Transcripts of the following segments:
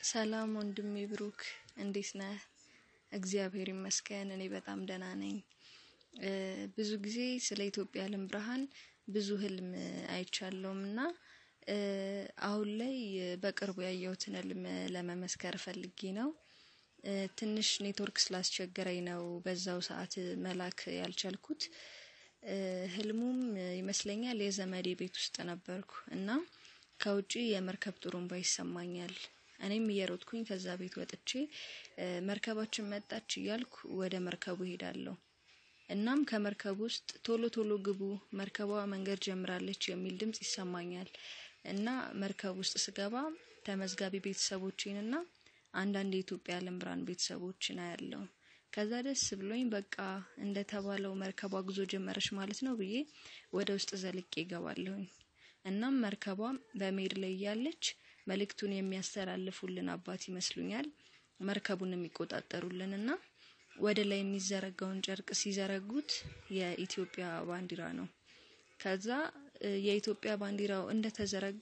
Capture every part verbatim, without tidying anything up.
ሰላም ወንድሜ ብሩክ እንዴት ነህ? እግዚአብሔር ይመስገን እኔ በጣም ደህና ነኝ። ብዙ ጊዜ ስለ ኢትዮጵያ ዓለም ብርሃን ብዙ ህልም አይቻለሁምና አሁን ላይ በቅርቡ ያየሁትን ህልም ለመመስከር ፈልጌ ነው። ትንሽ ኔትወርክ ስላስቸገረኝ ነው በዛው ሰዓት መላክ ያልቻልኩት። ህልሙም ይመስለኛል የዘመዴ ቤት ውስጥ ነበርኩ እና ከውጪ የመርከብ ጥሩምባ ይሰማኛል። እኔም እየሮጥኩኝ ከዛ ቤት ወጥቼ መርከባችን መጣች እያልኩ ወደ መርከቡ ሄዳለሁ። እናም ከመርከቡ ውስጥ ቶሎ ቶሎ ግቡ መርከቧ መንገድ ጀምራለች የሚል ድምጽ ይሰማኛል። እና መርከቡ ውስጥ ስገባ ተመዝጋቢ ቤተሰቦቼንና አንዳንድ የኢትዮጵያ ዓለም ብርሃን ቤተሰቦችን አያለሁ። ከዛ ደስ ብሎኝ በቃ እንደተባለው መርከቧ ጉዞ ጀመረች ማለት ነው ብዬ ወደ ውስጥ ዘልቄ ገባለሁኝ። እናም መርከቧ በሜድ ላይ ያለች መልእክቱን የሚያስተላልፉልን አባት ይመስሉኛል። መርከቡን የሚቆጣጠሩልንና ወደ ላይ የሚዘረጋውን ጨርቅ ሲዘረጉት የኢትዮጵያ ባንዲራ ነው። ከዛ የኢትዮጵያ ባንዲራው እንደተዘረጋ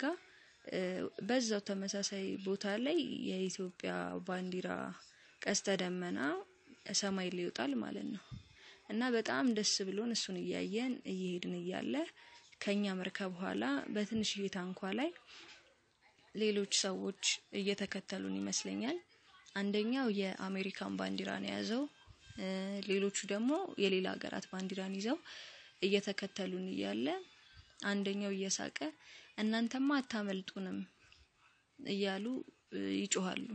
በዛው ተመሳሳይ ቦታ ላይ የኢትዮጵያ ባንዲራ ቀስተ ደመና ሰማይ ላይ ይወጣል ማለት ነው። እና በጣም ደስ ብሎን እሱን እያየን እየሄድን እያለ ከኛ መርከብ ኋላ በትንሽ ታንኳ ላይ ሌሎች ሰዎች እየተከተሉን ይመስለኛል። አንደኛው የአሜሪካን ባንዲራ ነው ያዘው፣ ሌሎቹ ደግሞ የሌላ ሀገራት ባንዲራን ይዘው እየተከተሉን እያለ አንደኛው እየሳቀ እናንተማ አታመልጡንም እያሉ ይጮሃሉ።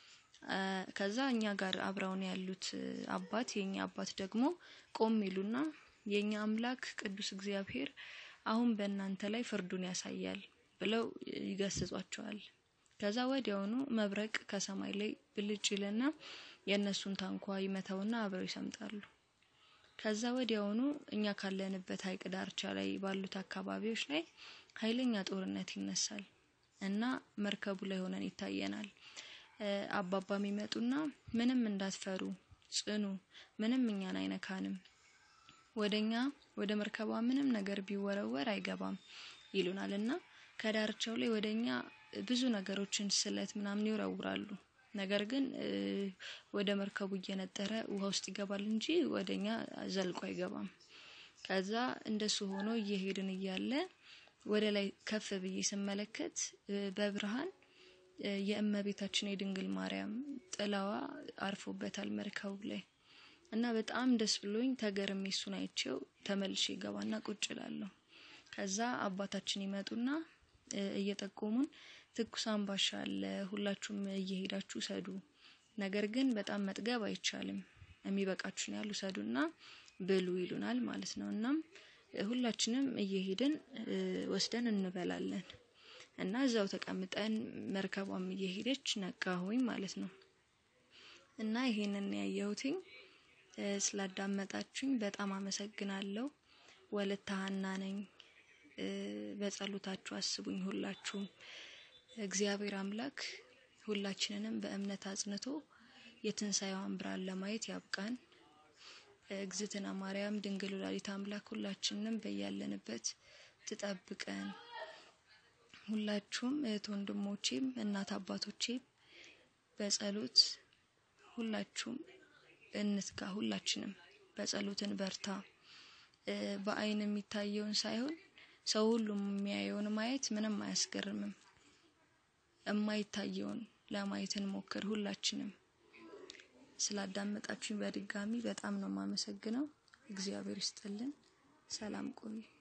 ከዛ እኛ ጋር አብራውን ያሉት አባት የኛ አባት ደግሞ ቆም ይሉና የኛ አምላክ ቅዱስ እግዚአብሔር አሁን በእናንተ ላይ ፍርዱን ያሳያል ብለው ይገስጿቸዋል። ከዛ ወዲያውኑ መብረቅ ከሰማይ ላይ ብልጭ ይለና የነሱን ታንኳ ይመታውና አብረው ይሰምጣሉ። ከዛ ወዲያውኑ እኛ ካለንበት ሐይቅ ዳርቻ ላይ ባሉት አካባቢዎች ላይ ኃይለኛ ጦርነት ይነሳል እና መርከቡ ላይ ሆነን ይታየናል። አባባም ይመጡና ምንም እንዳትፈሩ ጽኑ፣ ምንም እኛን አይነካንም፣ ወደኛ ወደ መርከቧ ምንም ነገር ቢወረወር አይገባም ይሉናልና ከዳርቻው ላይ ወደኛ ብዙ ነገሮችን ስለት ምናምን ይወረውራሉ። ነገር ግን ወደ መርከቡ እየነጠረ ውሃ ውስጥ ይገባል እንጂ ወደኛ ዘልቆ አይገባም። ከዛ እንደሱ ሆኖ እየሄድን እያለ ወደ ላይ ከፍ ብዬ ስመለከት በብርሃን የእመቤታችን የድንግል ማርያም ጥላዋ አርፎበታል መርከቡ ላይ እና በጣም ደስ ብሎኝ ተገርሜ እሱን አይቼው ተመልሼ ገባና ቁጭ እላለሁ። ከዛ አባታችን ይመጡና እየጠቆሙን ትኩስ አምባሻ አለ ሁላችሁም እየሄዳችሁ ሰዱ፣ ነገር ግን በጣም መጥገብ አይቻልም፣ የሚበቃችሁን ያሉ ሰዱና ብሉ ይሉናል ማለት ነው። እናም ሁላችንም እየሄድን ወስደን እንበላለን እና እዛው ተቀምጠን መርከቧም እየሄደች ነቃሁኝ ማለት ነው። እና ይሄንን ያየሁትኝ ስላዳመጣችሁኝ በጣም አመሰግናለሁ። ወለተ ሐና ነኝ። በጸሎታችሁ አስቡኝ ሁላችሁም። እግዚአብሔር አምላክ ሁላችንንም በእምነት አጽንቶ የትንሳኤዋን ብርሃን ለማየት ያብቃን። እግዝእትነ ማርያም ድንግል ወላዲተ አምላክ ሁላችንንም በያለንበት ትጠብቀን። ሁላችሁም እህት ወንድሞቼም እናት አባቶቼም በጸሎት ሁላችሁም እንትጋ፣ ሁላችንም በጸሎትን በርታ። በአይን የሚታየውን ሳይሆን ሰው ሁሉ የሚያየውን ማየት ምንም አያስገርምም። የማይታየውን ለማየት እንሞክር ሁላችንም። ስላዳመጣችሁኝ በድጋሚ በጣም ነው ማመሰግነው። እግዚአብሔር ይስጥልን። ሰላም ቆዩ።